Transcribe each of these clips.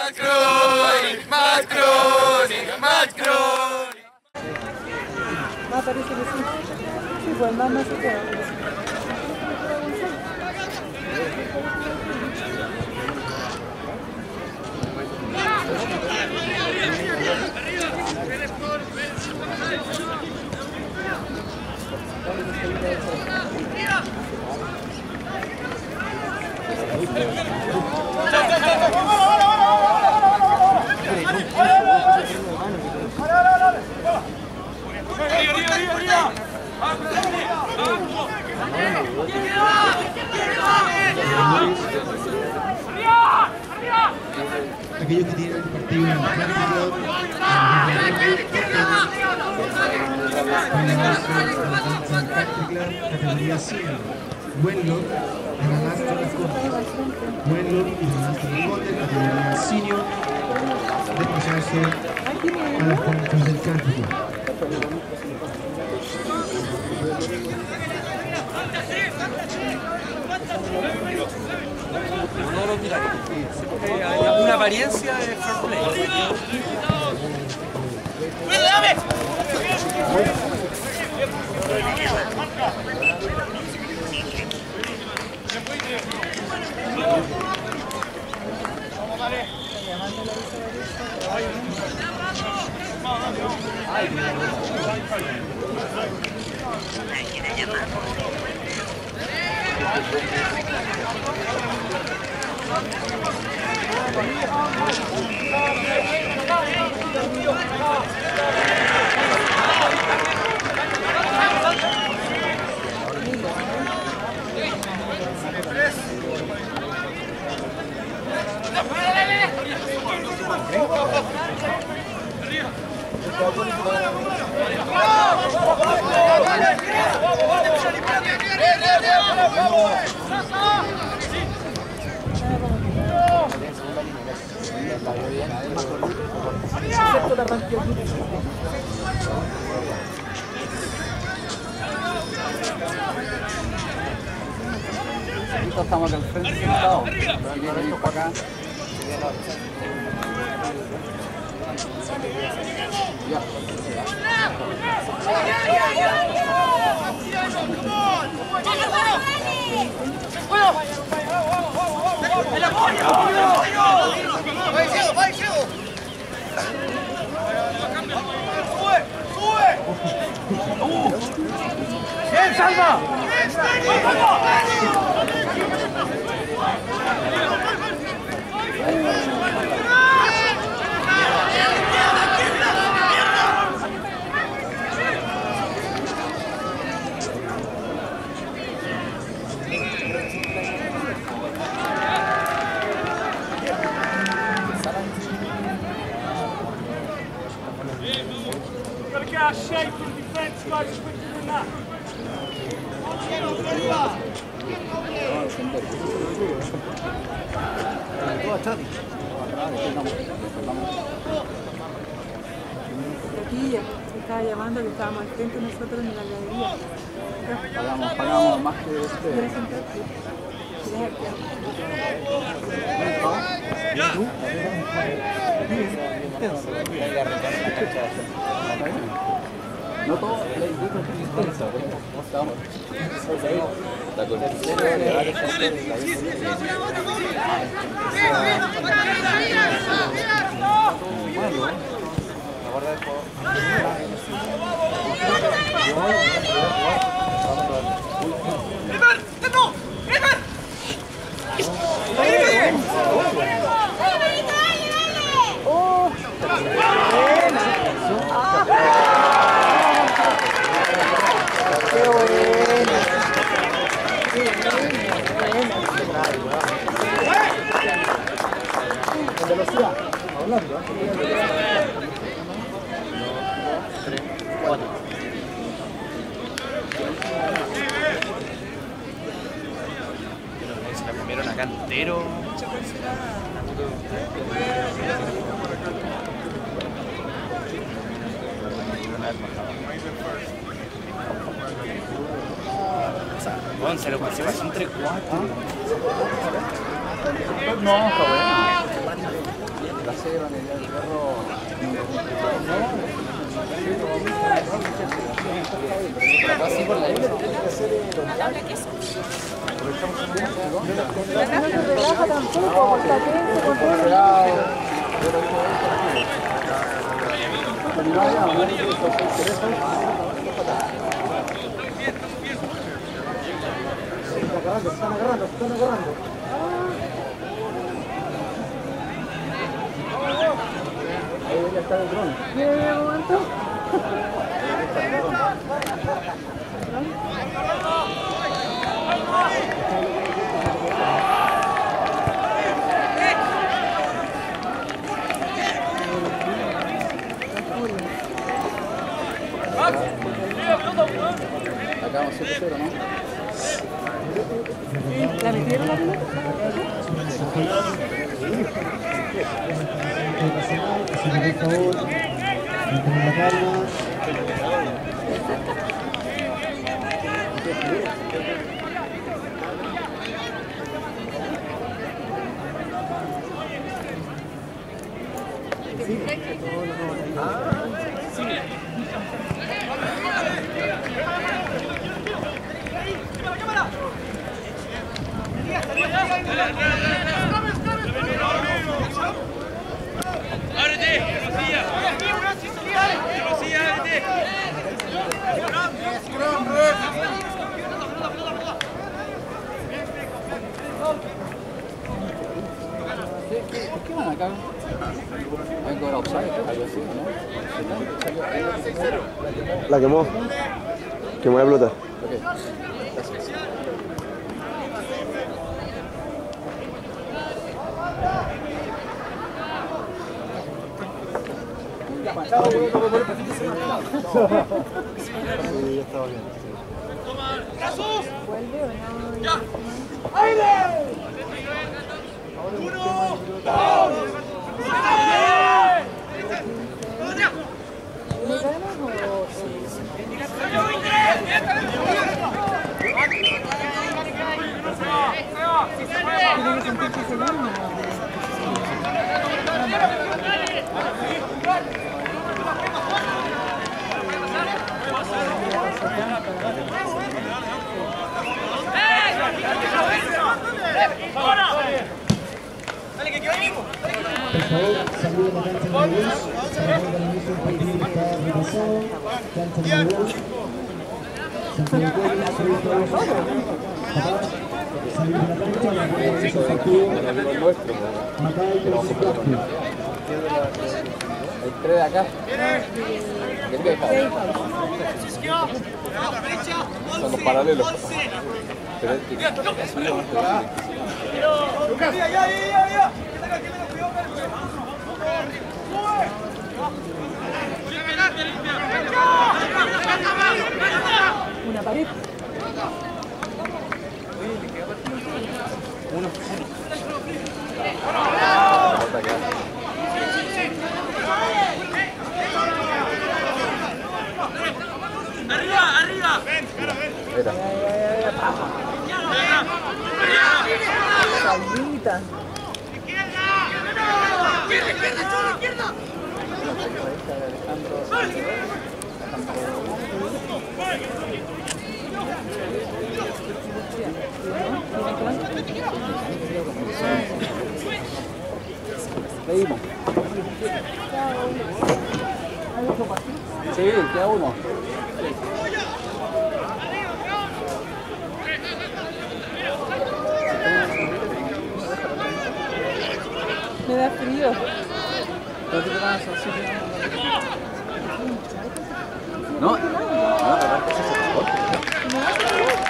Más Crony. Ah, parece que sí. Sí, pues más no se puede. Aquellos que tienen el partido en categoría senior, Wenlock en la Master of Conte. Wenlock y la Master of Conte, categoría senior, desplazarse a las canchas del Cántico. No lo mira, hay alguna apariencia de fair play. Estamos acá al frente sentados. Si viene esto para acá. Ya. ¡Bien, Salva! Gotta get our shape for the defense, guys, quicker than that. Aquí ya se estaba llamando que estábamos al frente nosotros en la galería. Pagamos más que ¿Quieres ustedes. sentarte? ¿Quieres No todo le indico que es intenso, ¿cómo estamos? La conexión de varios factores, la bueno, la guarda del juego. Velocidad, hablando. 3, 4. Se la comieron acá entero. Bueno, se lo pusimos entre 4. No, está bueno. se llevan el perro. Así por la isla tiene que hacer No se relaja tampoco, está tenso con todo el Están agarrando. Ahí ya está el dron. ¿Qué momento? Acabamos 7-0, ¿no? ¿La metieron la pelota? Si me por favor, mantener la calma. ¿Por qué van acá? ¿Van a cobrar offside? Algo así, ¿no? La quemó. Quemó la pelota. Ok, gracias. ¿Vuelve o no? ¡Ya! ¡Aire! ¡Uno! ¡Dos! ¿Me ganamos o...? Tiene que sentir que se gana. Por favor, saludos a la cancha de la luz. Saludos al inicio del partido que está repasado. Cancha de la luz. Santiago Cuello, saludos a todos. Saludos a la cancha, la que inicio del partido. Macay versus Blackpool. El 3 de acá. ¿Qué te pasa? Son los paralelos. Pero es que... Una pared. ¡Arriba! Mira. Salita. Seguimos. Sí, queda uno. Me da frío. No, aparte es ese deporte.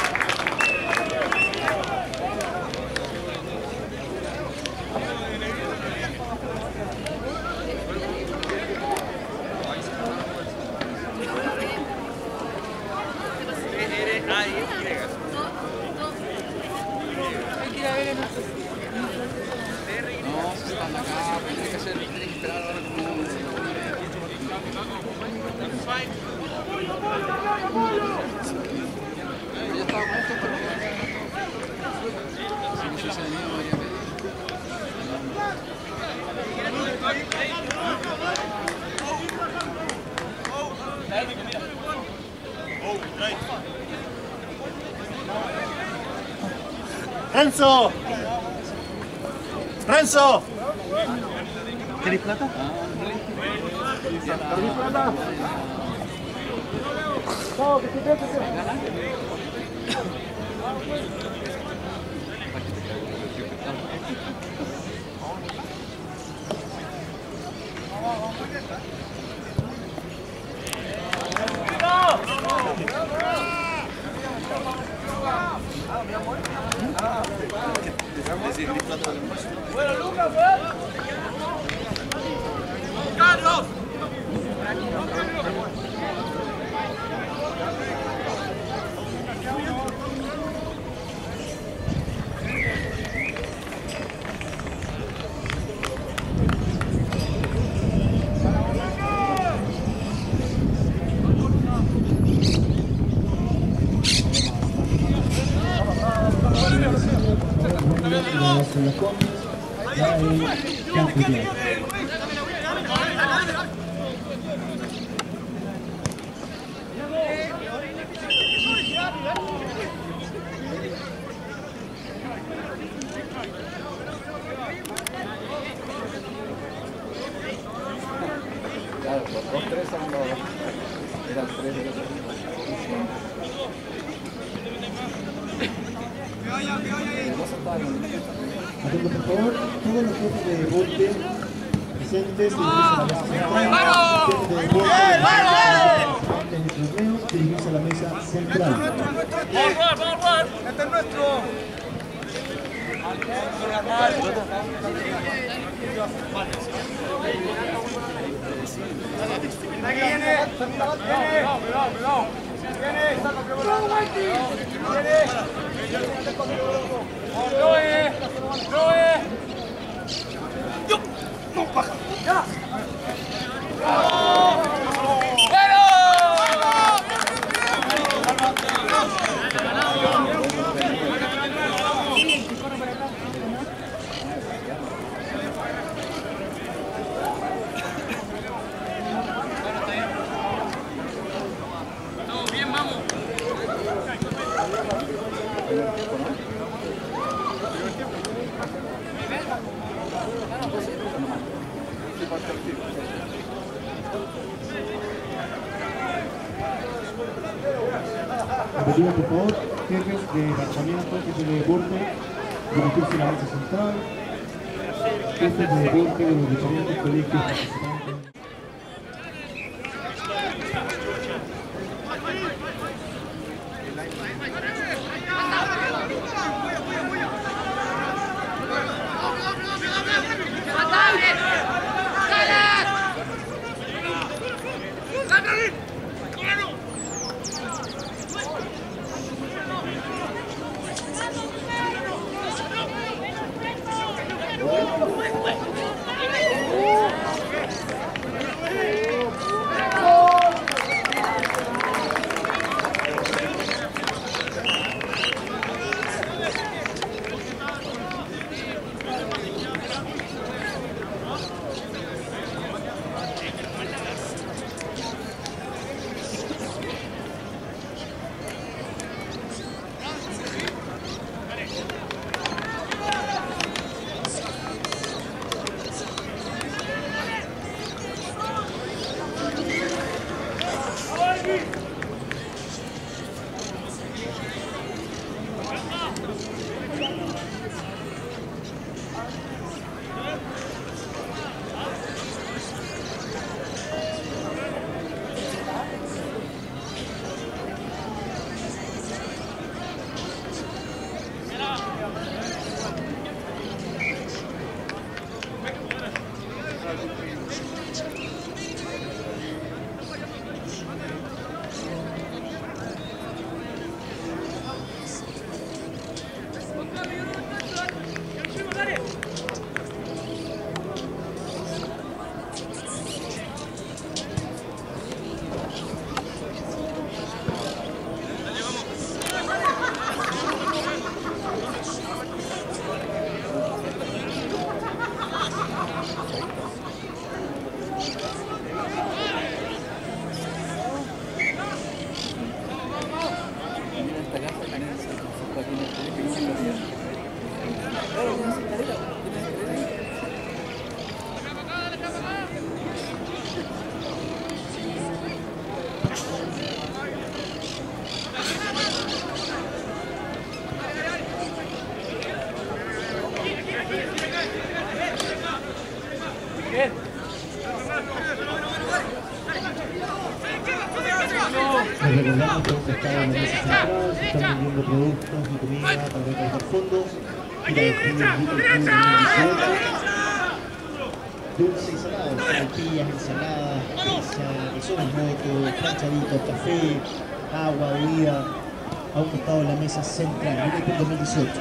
No, se están acá, tiene que esperar ahora como... ¡Renzo! ¡Renzo! ¿Queréis plata? ¿Queréis plata? No, que se Bueno, Lucas, Carlos. Claro, los 2-3 son los... Eran 3 de los... Atento, por favor, todos los jefes de deporte presentes dirigirse a la mesa central. ¡Este es nuestro! Aquí viene. Cuidado. Viene, saca primero. Viene. ¡No, baja! ¡Ya! Repetimos, por favor, jefes de lanzamiento, jefes de deporte, dirigirse a la mesa central, jefes de deporte de los diferentes colegios participantes. recordamos que hemos estado en la mesa central, se están vendiendo productos y comida para recaudar fondos. Gira de dulce y salado, tortillas, ensaladas, pizza, quesones moto, planchaditos, café, agua, bebida, a un costado de la mesa central, Liverpool 2018.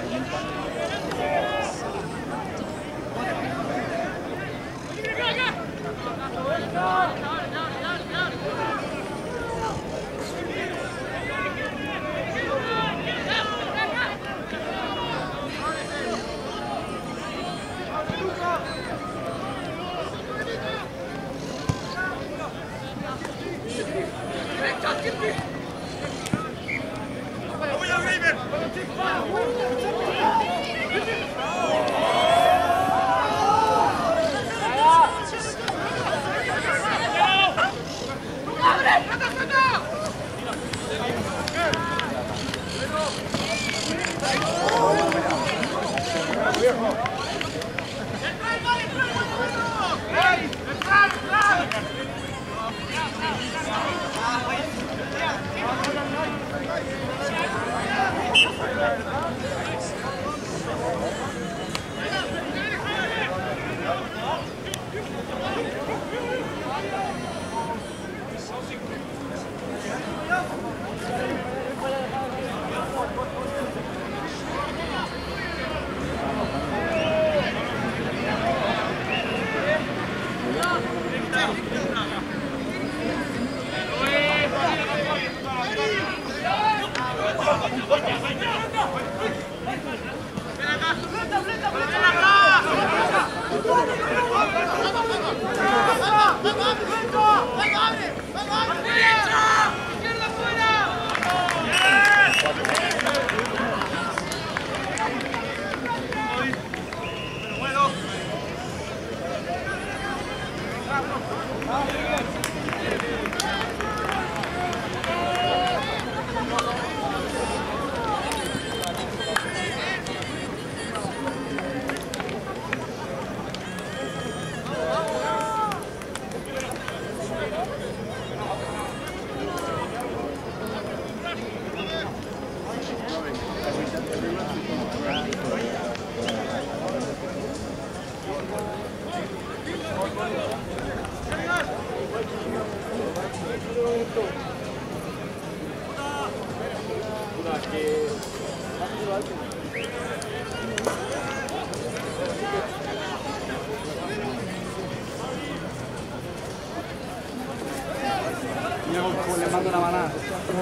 Le mando una manada.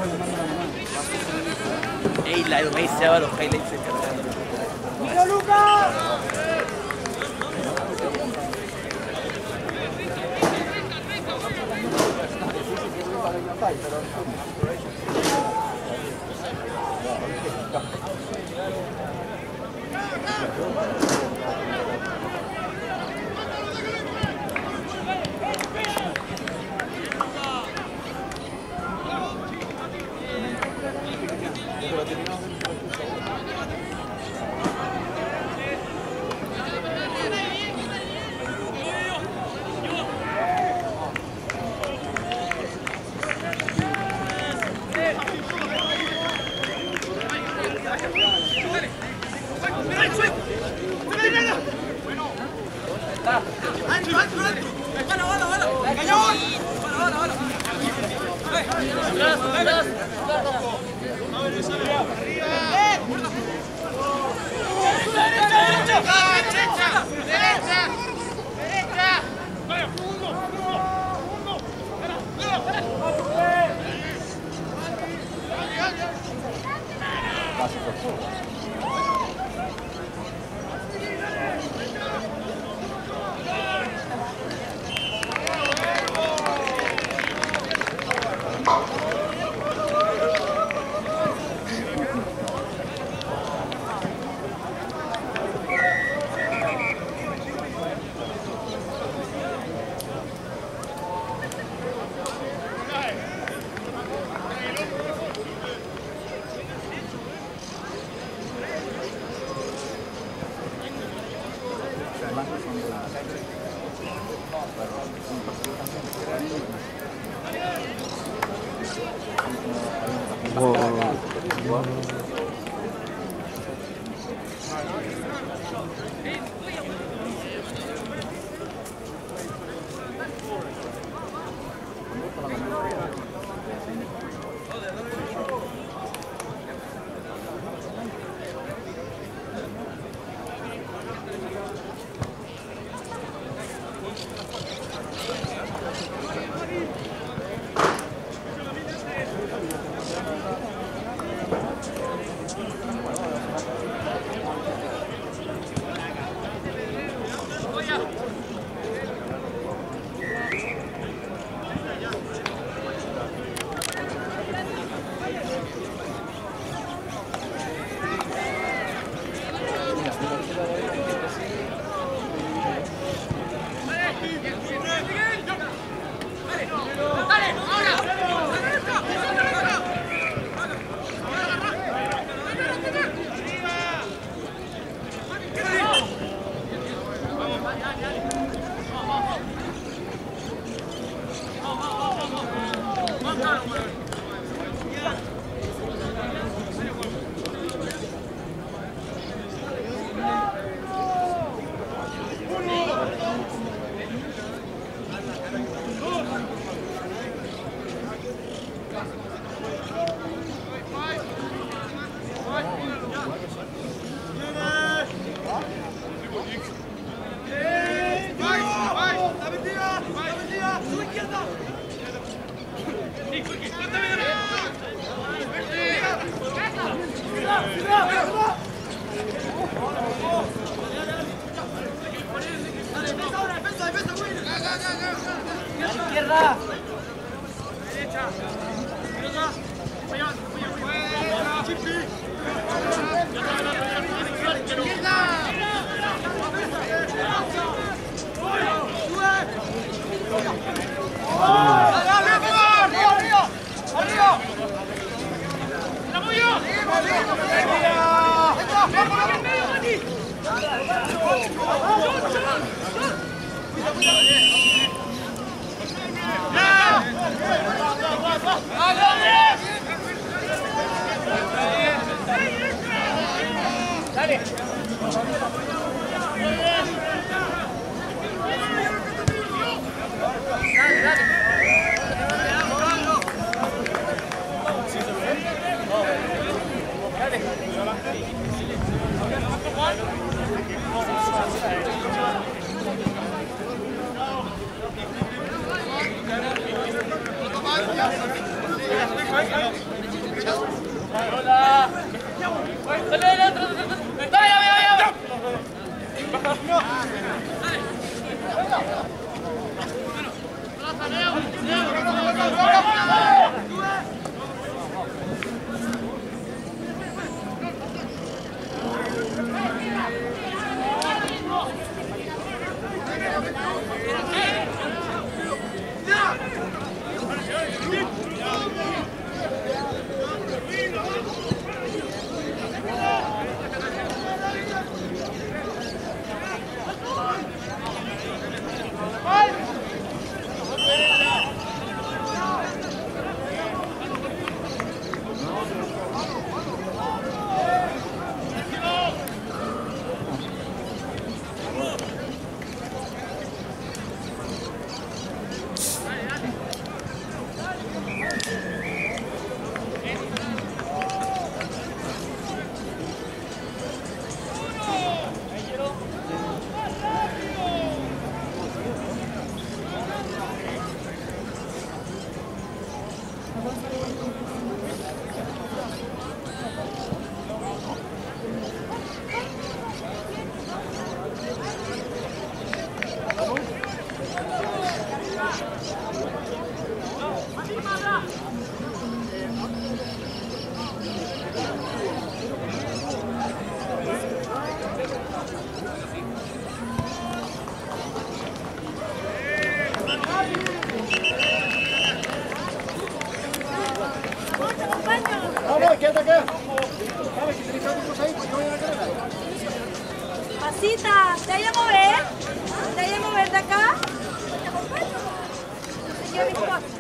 Ey, la Edomei se va los highlights del canal. ¡Mira, Lucas! Pasita, ¿te hay a mover? ¿Te hay a mover de acá? ¿Te acompaño?